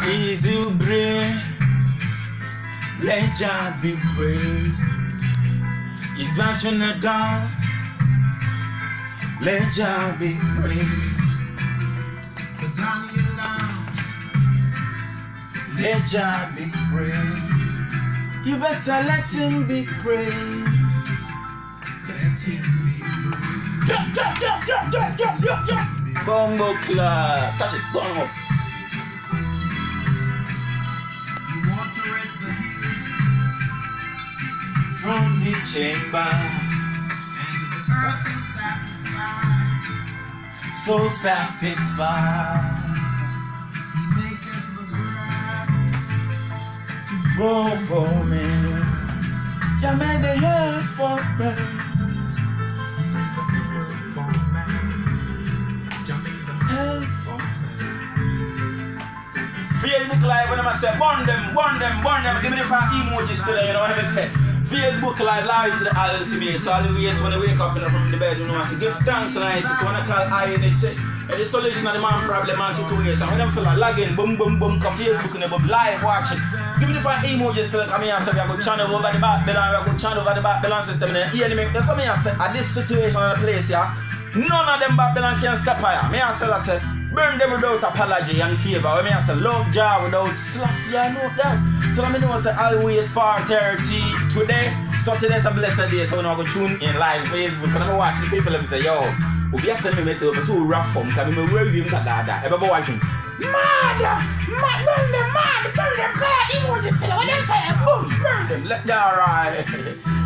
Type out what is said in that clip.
Easy brain, let Jah be praised. He's bashing it down, let Jah be praised. Let Jah be praised. You better let him be praised. Let him be praised. Bumbo clap. Touch it, turn off. You want to raise the hills from the chambers, and the earth is satisfied, so satisfied. He maketh the grass to grow for me. You made the earth for me. Facebook Live, when I say burn them, give me the fat emoji still, you know what I say. Facebook Live is the ultimate, so always when I wake up from the bed, you know, I say give thanks tonight, it's what I call INT, the solution of the man problem and situation. When them feel like lagging, boom, cause Facebook and boom, live watching. Give me the fat emoji still, come here and say we have a channel over the back balance, we have a channel over the back balance system, and that's what I say, at this situation of the place, yeah, none of them back balance can step higher. Me and I say, burn them without apology and favor. When I say love Jah without slash, you know that. So let me know I say always 4:30 today. So today's a blessed day. So when I go tune in live Facebook, when I'm watching people and say, yo, we be sending me message, so rough from because I'm worried him that. Everybody watching. Burn them, burn them, car emojis still. When they say boom, burn them. Let Jah ride.